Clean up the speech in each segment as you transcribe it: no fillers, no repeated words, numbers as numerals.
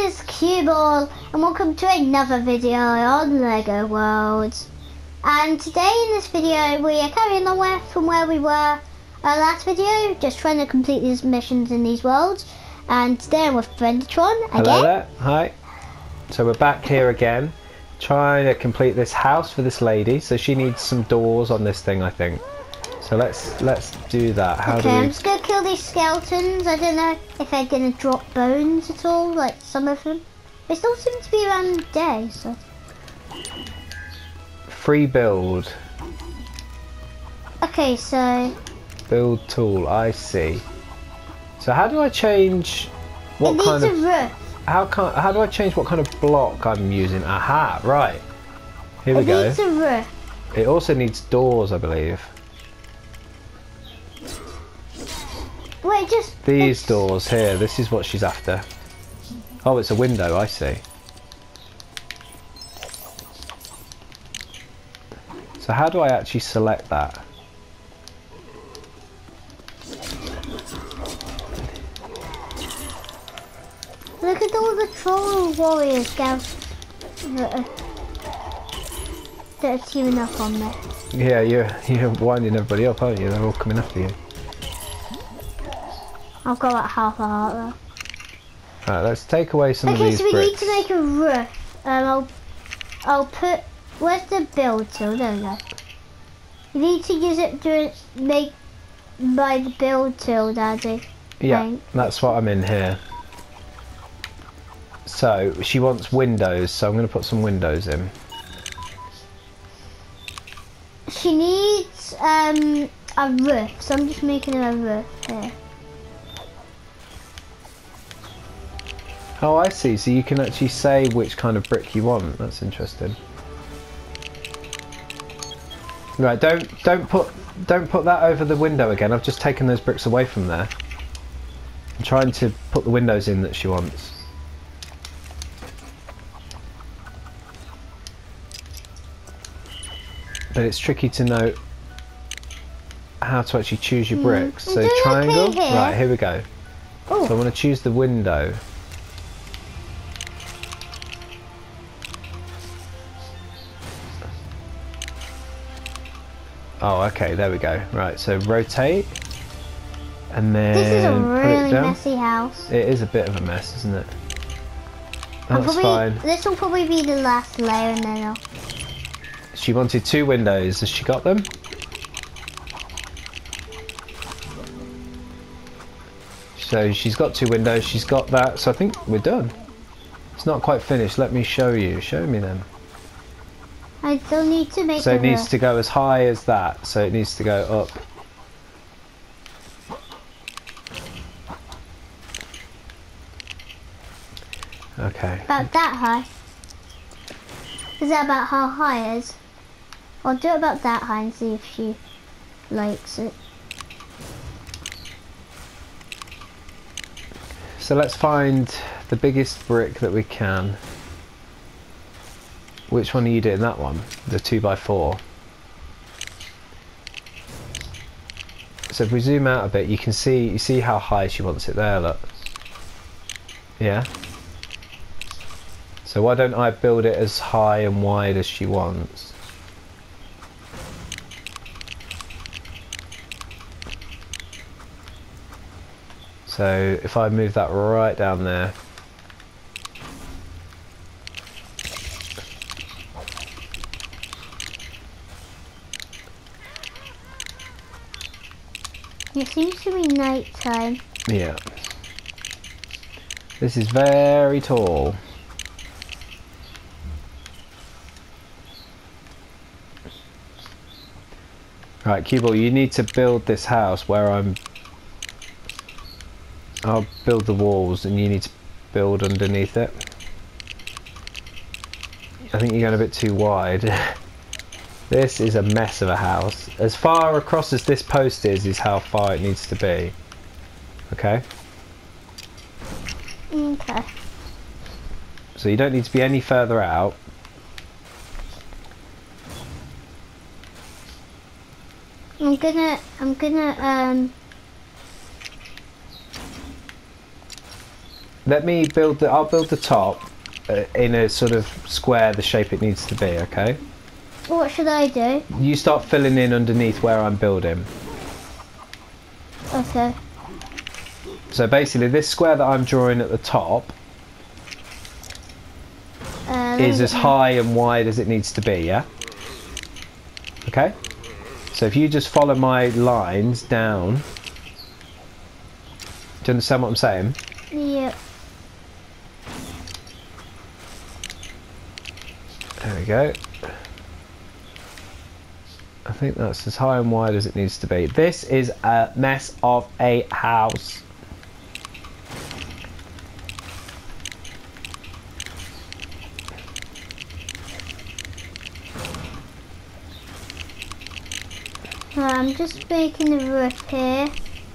is QBall and welcome to another video on LEGO Worlds. And today in this video we are carrying on from where we were our last video, just trying to complete these missions in these worlds. And today I'm with Brend-O-Tron again. Hello there, hi. So we're back here again, trying to complete this house for this lady. So she needs some doors on this thing, I think. So let's do that. How do we... I'm just gonna kill these skeletons. I don't know if they're gonna drop bones at all, like some of them. They still seem to be around the day, so. Free build. Okay, so. Build tool, I see. So how do I change what kind of... roof. How do I change what kind of block I'm using? Aha, right. Here we go. It needs a roof. It also needs doors, I believe. Wait, just... These doors here, this is what she's after. Oh, it's a window, I see. So how do I actually select that? Look at all the troll warriors that are teaming up on me. Yeah, you're winding everybody up, aren't you? They're all coming after you. I've got like half a heart though. Alright, let's take away some of these bricks. Okay, so we need to make a roof. I'll put... Where's the build tool? There we go. You need to use it to make by the build tool, Daddy. Yeah, that's what I'm in here. So, she wants windows, so I'm going to put some windows in. She needs a roof, so I'm just making her a roof here. Oh, I see. So you can actually say which kind of brick you want. That's interesting. Right, don't put that over the window again. I've just taken those bricks away from there. I'm trying to put the windows in that she wants. But it's tricky to know how to actually choose your bricks. So triangle. Right, here we go. Ooh. So I want to choose the window. Oh, okay, there we go. Right, so rotate, and then this is a really put it down. messy house. It is a bit of a mess, isn't it? That's fine. This will probably be the last layer, and then I'll... She wanted 2 windows. Has she got them? So she's got 2 windows. She's got that. So I think we're done. It's not quite finished. Let me show you. Show me then. I still need to make. So it needs to go as high as that. So it needs to go up. Okay. About that high. Is that about how high it is? I'll do it about that high and see if she likes it. So let's find the biggest brick that we can. Which one are you doing? That one? The 2x4. So if we zoom out a bit, you can see, you see how high she wants it there, look. Yeah? So why don't I build it as high and wide as she wants? So if I move that right down there. It seems to be night time. Yeah. This is very tall. Right, QBall, you need to build this house where I'll build the walls and you need to build underneath it. I think you're going a bit too wide. This is a mess of a house. As far across as this post is how far it needs to be. Okay? Okay. So you don't need to be any further out. I'm gonna Let me build the. I'll build the top in a sort of square, the shape it needs to be. Okay. What should I do? You start filling in underneath where I'm building. Okay. So basically, this square that I'm drawing at the top is as high and wide as it needs to be. Yeah. Okay. So if you just follow my lines down, do you understand what I'm saying? Yep. There we go. I think that's as high and wide as it needs to be. This is a mess of a house. I'm just making the roof here.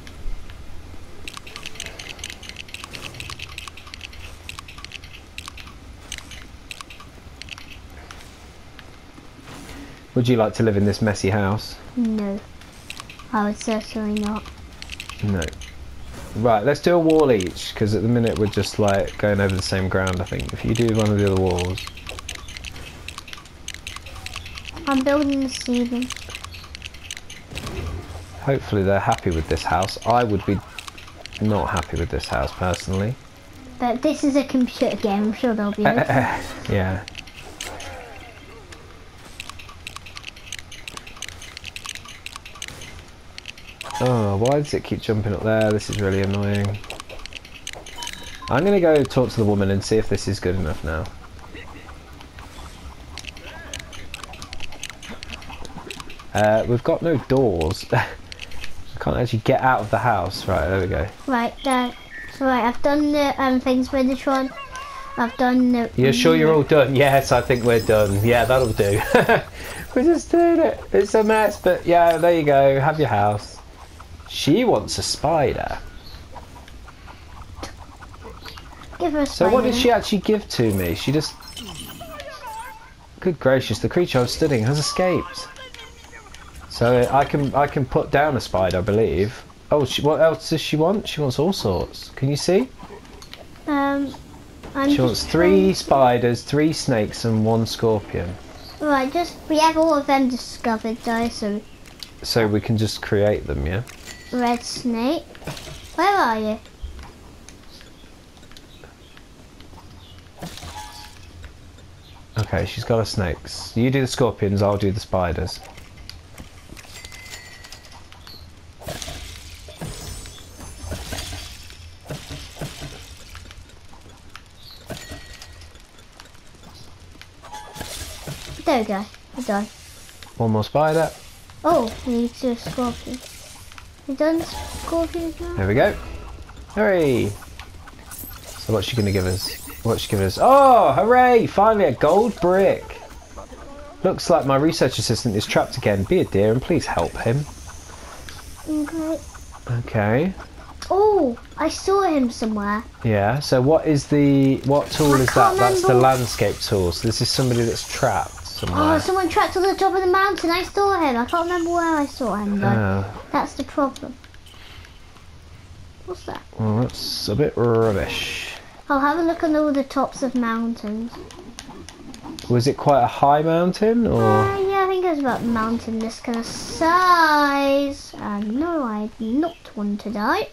Would you like to live in this messy house? No, I would certainly not. No. Right, let's do a wall each, because at the minute we're just like going over the same ground, I think. If you do one of the other walls. I'm building the ceiling. Hopefully they're happy with this house. I would be not happy with this house, personally. But this is a computer game, I'm sure they'll be okay. Yeah. Oh, why does it keep jumping up there? This is really annoying. I'm going to go talk to the woman and see if this is good enough now. We've got no doors. I can't actually get out of the house. Right, there we go. Right, there. So right, I've done the things Brend-O-Tron. I've done the... You're sure you're all done? Yes, I think we're done. Yeah, that'll do. We're just doing it. It's a mess, but yeah, there you go. Have your house. She wants a spider. Give her a spider. So what did she actually give to me? She just... Good gracious, the creature I was studying has escaped. So I can put down a spider, I believe. Oh, what else does she want? She wants all sorts. Can you see? She wants 3 spiders, 3 snakes, and 1 scorpion. Right, we have all of them discovered though, so we can just create them, yeah? Red snake. Where are you? Okay, she's got her snakes. You do the scorpions, I'll do the spiders. There we go. We're done. 1 more spider. Oh, we need to do a scorpion. We done scorpions now? There we go. Hooray! So what's she going to give us? What's she giving us? Oh, hooray! Finally a gold brick. Looks like my research assistant is trapped again. Be a dear and please help him. Okay. Okay. Oh, I saw him somewhere. Yeah, so what tool is that? That's the remember. landscape tool. So this is somebody that's trapped somewhere. Oh, someone trapped on the top of the mountain. I saw him. I can't remember where I saw him though. Oh. That's the problem. What's that? Well, that's a bit rubbish. I'll have a look on all the tops of mountains. Was it quite a high mountain, or? Yeah, I think it was about a mountain this kind of size. No, I do not want to die.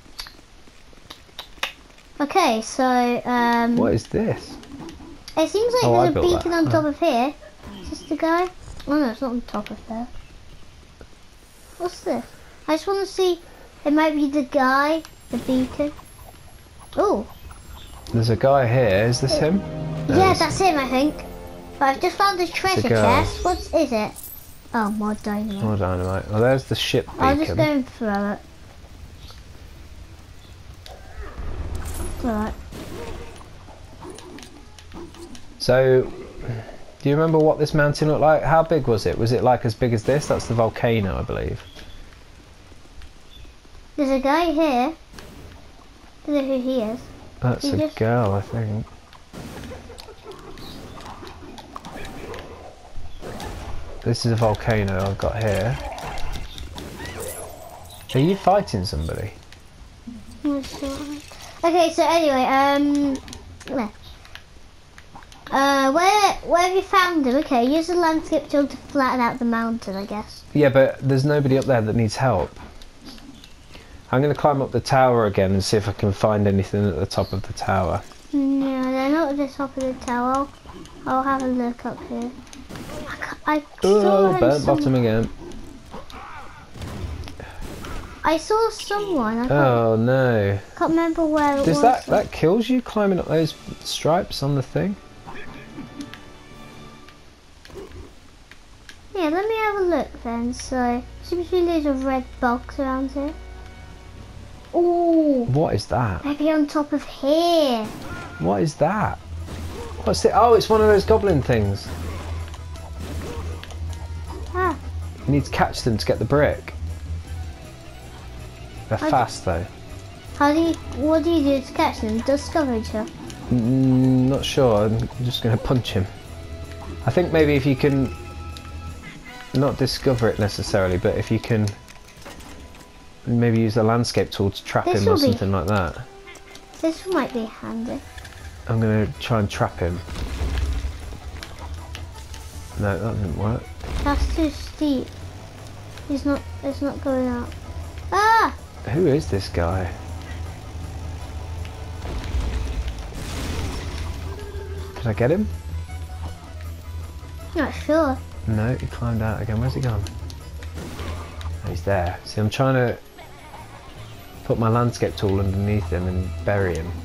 Okay, so What is this? it seems like Oh, I there's a built beacon that. on top of here. Is this the guy? Oh no, it's not on top of there. What's this? I just want to see. It might be the guy, the beacon. Oh. There's a guy here. Is this him? No, Yeah, it's- that's him, I think. But I've just found a treasure girl. chest. What is it? Oh, more dynamite. More dynamite. Well, there's the ship beacon. I'll just go and throw it. Alright. So, do you remember what this mountain looked like? How big was it? Was it like as big as this? That's the volcano, I believe. There's a guy here. I don't know who he is. That's He a just- girl, I think. This is a volcano I've got here. Are you fighting somebody? Okay, so anyway, where have you found him? Okay, use the landscape tool to flatten out the mountain, I guess. Yeah, but there's nobody up there that needs help. I'm going to climb up the tower again and see if I can find anything at the top of the tower. No, they're not at the top of the tower. I'll have a look up here. Oh, burnt bottom again. I saw someone. Oh no. Can't remember where it was. Does that kills you climbing up those stripes on the thing? Yeah, let me have a look then. So, seems to be loads of red box around here. Oh. What is that? Maybe on top of here. What is that? What's it? Oh, it's one of those goblin things. Ah. You need to catch them to get the brick. They're fast though. What do you do to catch them? Discover each other? Not sure. I'm just going to punch him. I think maybe if you can not discover it necessarily, but if you can maybe use the landscape tool to trap him or something like that. This might be handy. I'm going to try and trap him. No, that didn't work. That's too steep. It's not going up. Ah! Who is this guy? Did I get him? Not sure. No, he climbed out again. Where's he gone? Oh, he's there. See, I'm trying to put my landscape tool underneath him and bury him.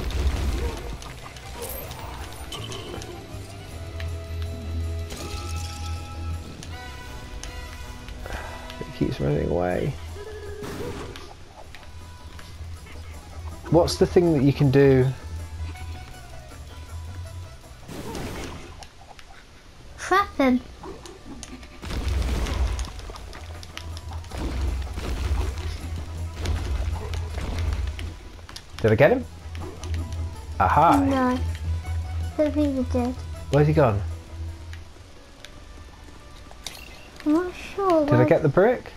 He keeps running away. What's the thing that you can do? Trap him. Did I get him? Aha! No. I don't think we did. Where's he gone? I'm not sure. Did I get the brick?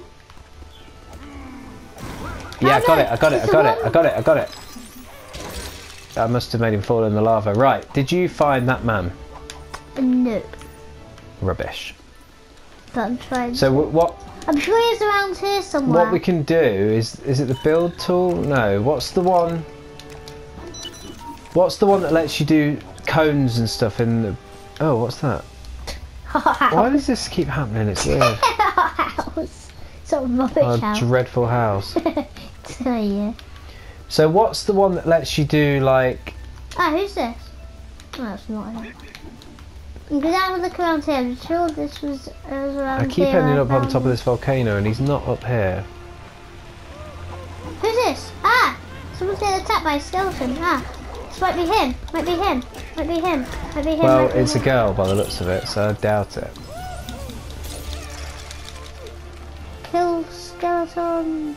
Yeah, I got it, I got it, I got it, I got it, I got it. I must have made him fall in the lava. Right, did you find that man? No. Rubbish. But I'm trying. So what? I'm sure he's around here somewhere. What we can do is it the build tool? No. What's the one? What's the one that lets you do cones and stuff in the? Oh, what's that? Why does this keep happening? It's weird. House. Sort of rubbish house. Dreadful house. Oh, yeah. So what's the one that lets you do like? Ah, who's this? Oh, that's not him. I'm gonna have a look around here. I'm sure this was around I keep here. ending up on top of this volcano and he's not up here. Who's this? Ah! Someone's getting attacked by a skeleton. Ah! This might be him. Might be him. Might be him. Might be him. Well, might be it's him. a girl by the looks of it, so I doubt it. Kill skeleton.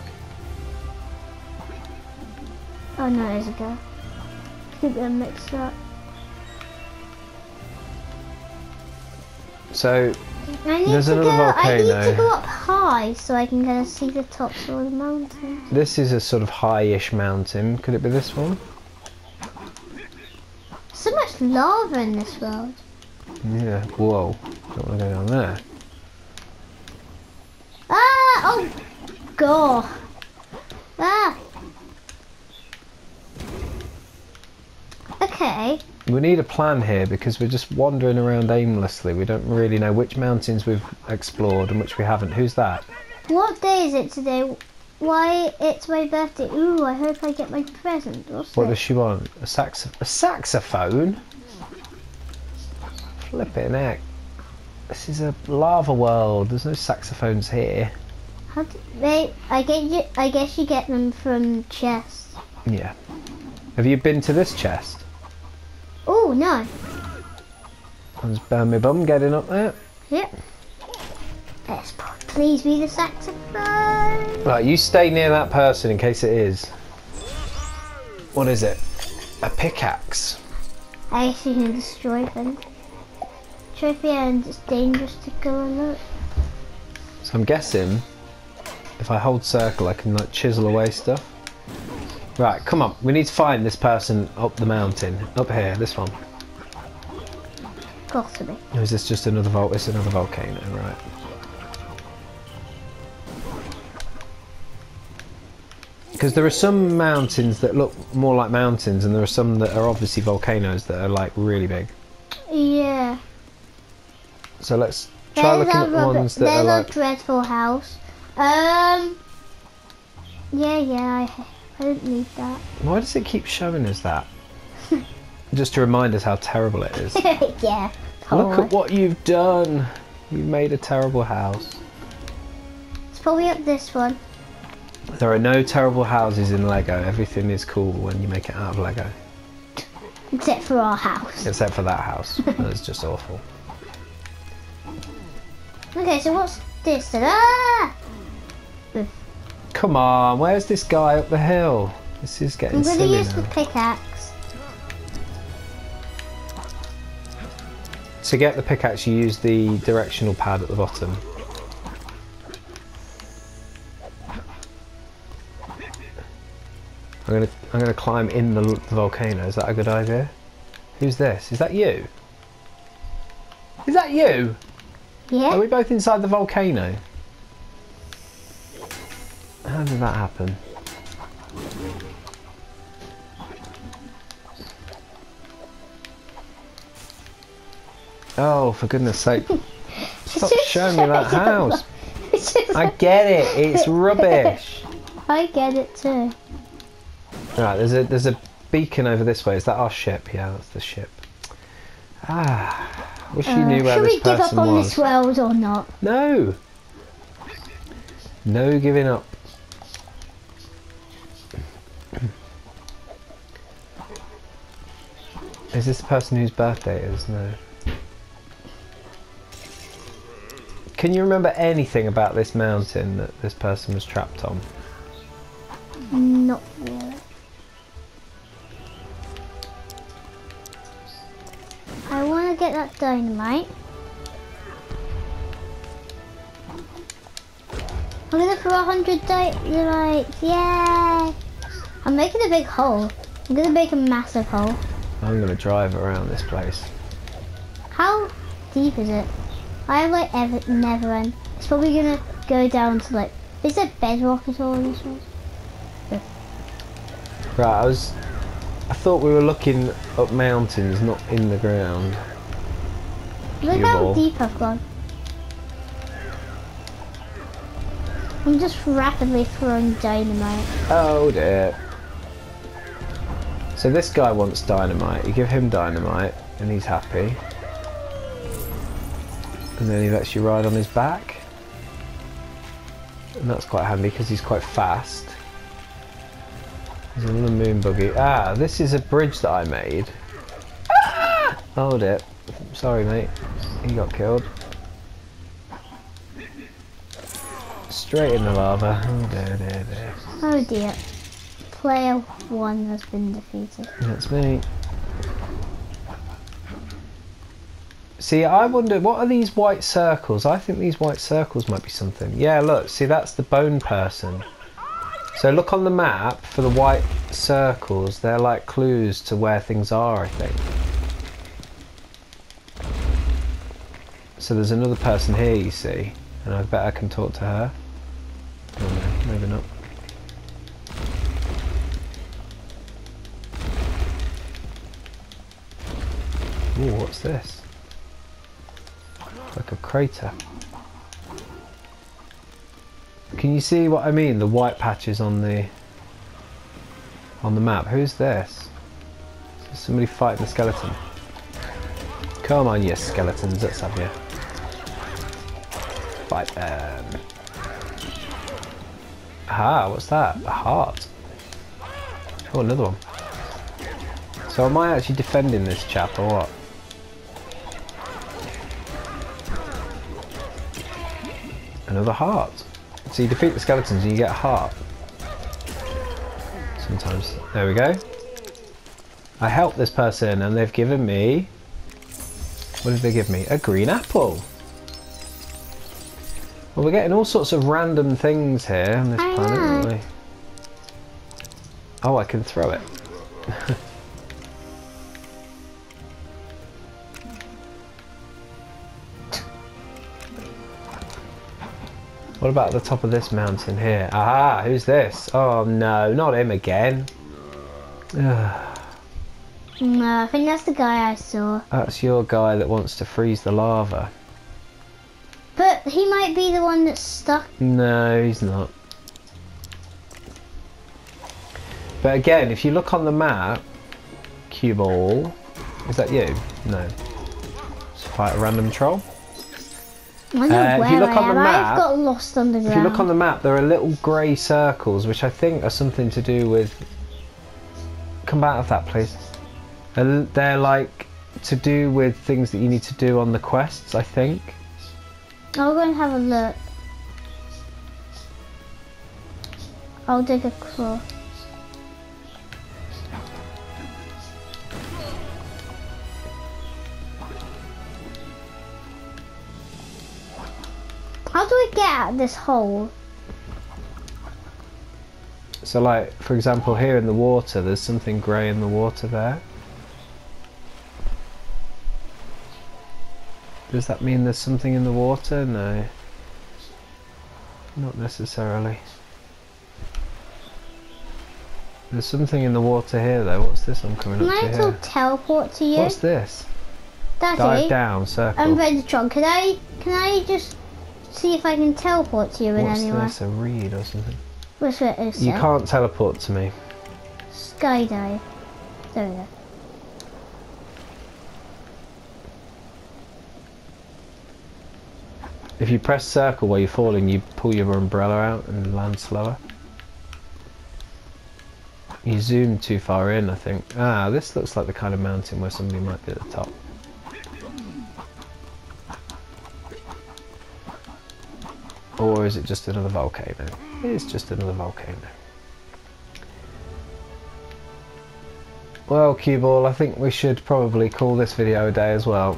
Oh no, it's a girl. Keep them mixed up. So There's another volcano. I need to go up high so I can kind of see the tops of the mountains. This is a sort of high-ish mountain. Could it be this one? So much lava in this world. Yeah. Whoa. Don't want to go down there. Ah! Oh! God! Ah! Okay. We need a plan here because we're just wandering around aimlessly. We don't really know which mountains we've explored and which we haven't. Who's that? What day is it today? Why, it's my birthday. Ooh, I hope I get my present. What does she want? A saxophone? Flipping heck. This is a lava world. There's no saxophones here. How do they? I guess you get them from chests. Yeah. Have you been to this chest? Oh no. Let's burn my bum getting up there. Yep. Let's please be the saxophone. Right, you stay near that person in case it is. What is it? A pickaxe. I actually can destroy them. Trophy and it's dangerous to go and look. So I'm guessing if I hold circle I can like chisel away stuff. Right, come on. We need to find this person up the mountain. Up here, this one. Got to be. Or is this just another It's another volcano, right. Because there are some mountains that look more like mountains, and there are some that are obviously volcanoes that are like really big. Yeah. So let's try looking at the ones that are like... There's a dreadful house. Yeah, I don't need that. Why does it keep showing us that? Just to remind us how terrible it is. Yeah. Look at what you've done. You've made a terrible house. It's probably up this one. There are no terrible houses in Lego. Everything is cool when you make it out of Lego. Except for our house. Except for that house. That's just awful. Okay, so what's this? Ah! Come on, where's this guy up the hill? This is getting I'm going to silly use now. the pickaxe. To get the pickaxe, you use the directional pad at the bottom. I'm gonna climb in the volcano. Is that a good idea? Who's this? Is that you? Is that you? Yeah. Are we both inside the volcano? How did that happen? Oh, for goodness sake. Stop showing me that house. I get it, it's rubbish. I get it too. Right, there's a beacon over this way. Is that our ship? Yeah, that's the ship. Ah, wish you knew where this person was. Should we give up on this world or not? No. No giving up. Is this the person whose birthday it is? No. Can you remember anything about this mountain that this person was trapped on? Not really. I want to get that dynamite. I'm going to throw 100 dynamites. Yay! I'm making a big hole. I'm going to make a massive hole. I'm going to drive around this place. How deep is it? I have like never end. It's probably going to go down to like... Is there bedrock at all in this one? Right, I thought we were looking up mountains, not in the ground. Look how deep I've gone. I'm just rapidly throwing dynamite. Oh dear. So this guy wants dynamite. You give him dynamite and he's happy. And then he lets you ride on his back. And that's quite handy because he's quite fast. There's another moon buggy. Ah, this is a bridge that I made. Ah! Oh dear. Sorry mate. He got killed. Straight in the lava. Oh dear, dear, dear. Oh dear. Player 1 has been defeated. That's me. See, I wonder, what are these white circles? I think these white circles might be something. Yeah, look, see that's the bone person. So look on the map for the white circles. They're like clues to where things are, I think. So there's another person here, you see. And I bet I can talk to her. Oh no, maybe not. Ooh, what's this? Like a crater. Can you see what I mean? The white patches on the map. Who's this? Is somebody fighting a skeleton? Come on, you skeletons, let's have you. Fight them. Ah, what's that? A heart. Oh, another one. So am I actually defending this chap or what? Another heart. So you defeat the skeletons and you get a heart. Sometimes. There we go. I helped this person and they've given me... What did they give me? A green apple. Well, we're getting all sorts of random things here on this planet, aren't we? Oh, I can throw it. What about the top of this mountain here? Aha, who's this? Oh no, not him again. No, I think that's the guy I saw. That's your guy that wants to freeze the lava. But he might be the one that's stuck. No, he's not. But again, if you look on the map, QBall, is that you? No. Just fight a random troll. I don't know where if you look on the map, I've got lost underground. If you look on the map, there are little grey circles, which I think are something to do with... Come out of that, please. They're like to do with things that you need to do on the quests, I think. I'll go and have a look. I'll dig a claw. How do I get out of this hole? So like, for example, here in the water, there's something grey in the water there. Does that mean there's something in the water? No. Not necessarily. There's something in the water here though. What's this I'm coming up to Can I here? teleport to you? What's this? Daddy, Dive down, circle. Brend-O-Tron, can I just see if I can teleport to you in What's any way? this? A reed or something? What's it? Is You can't teleport to me. Skydive. There we go. If you press circle while you're falling, you pull your umbrella out and land slower. You zoomed too far in, I think. Ah, this looks like the kind of mountain where somebody might be at the top. Or is it just another volcano? It's just another volcano. Well, QBall, I think we should probably call this video a day as well.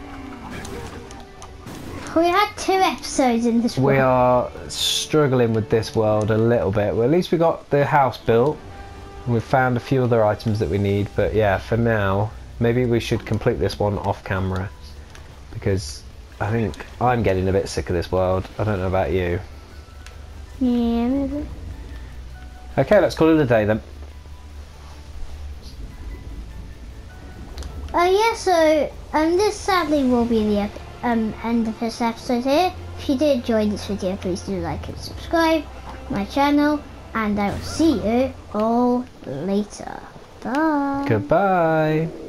We had 2 episodes in this world. We are struggling with this world a little bit. Well, at least we got the house built. And we've found a few other items that we need. But yeah, for now, maybe we should complete this one off camera. Because I think I'm getting a bit sick of this world. I don't know about you. Yeah, maybe. Okay, let's call it a day then. Yeah, so this sadly will be the end of this episode here. If you did enjoy this video, please do like and subscribe to my channel, and I will see you all later. Bye. Goodbye.